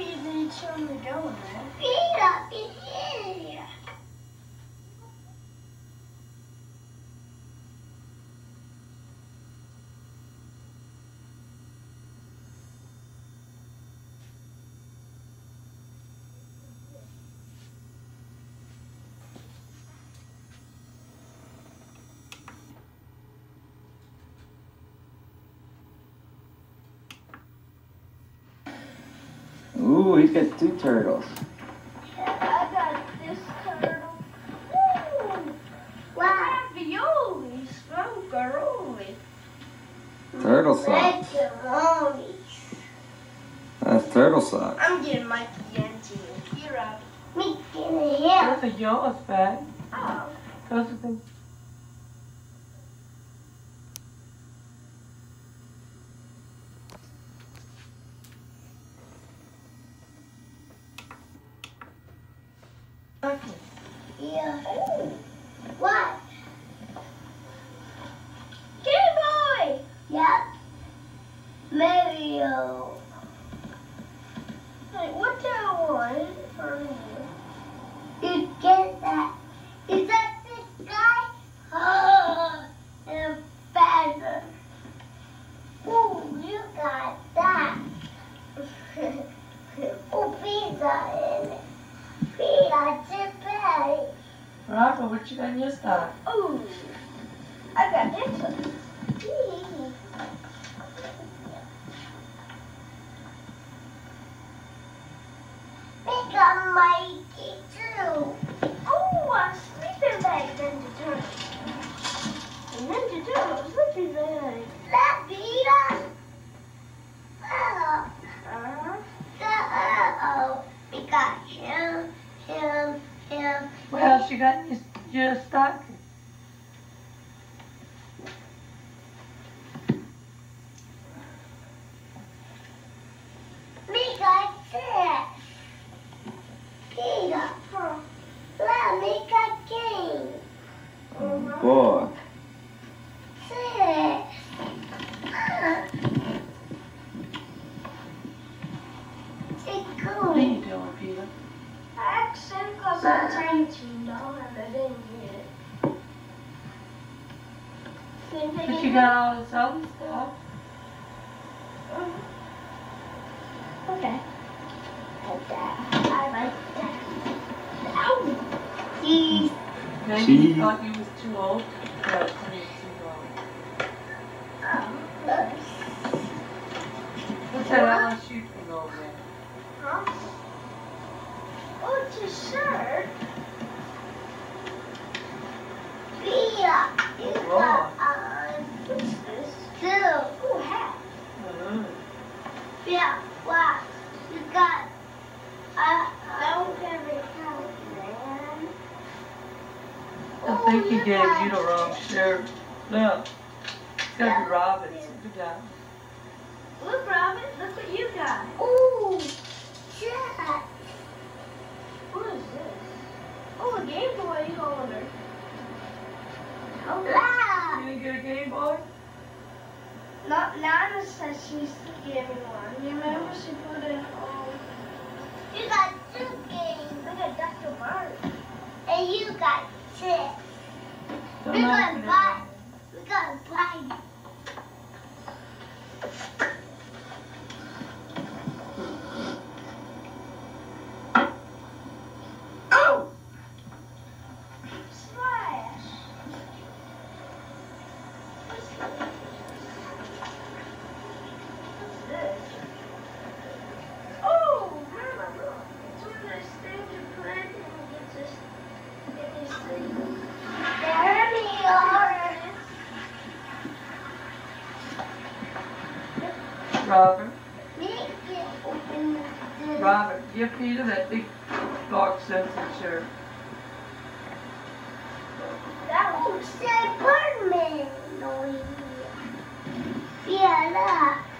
you need something to go in there. Ooh, he's got 2 turtles. I got this turtle. Woo! Ravioli, smokeroli. Turtle socks. That's turtle socks. I'm getting Mikey and you. You're up. Me getting him. Those are yours, Pat. Oh. Those are the... Yeah. What? Game Boy! Yep. Mario. Hey, what's that one for you? You get that. Is that this guy? Oh, and a feather. Ooh, you got that. Oh, pizza in it. Pizza today. Robert, what you got in your stock? Ooh, I got this one. We got Mikey too. Oh, a sleeping bag, Ninja Turtle. Ninja Turtle, sleeping bag. That Peter. Uh-oh. We got him. What else you got in your stocking? We got this. Peter. Let me got game. Oh, boy. This. It's cool. What are you doing, Peter? I accidentally got some Tiny Toon doll and I didn't get it. Same thing. But you got all this other stuff. Okay. Like that. I like that. Ow! Cheese. Maybe you thought you was too old. No, it's too old. What's that LSU thing over there? Huh? Oh, it's a shirt. Peter, you got what's this? Little hat. Yeah, wow. You got don't have a hat, man. I think he gave you the wrong shirt. Look. It's gotta be Robert's. Good job. Look, Robin, look what you got. Ooh, Jack. What is this? Oh, a Game Boy holder. Oh, You didn't get a Game Boy? Nana said she's giving one. You remember she put in You got 2 games. I got Dr. Bart. And you got 6. Don't We knock got it buy. out. We got buy. Oh! Slash. What's this? Oh, Mama, look. It's one of those things you put in and it just get these things. There we are. Robert, Open this. Robert, give Peter that big Clark Simpson shirt. That looks like Birdman. No, yeah, look.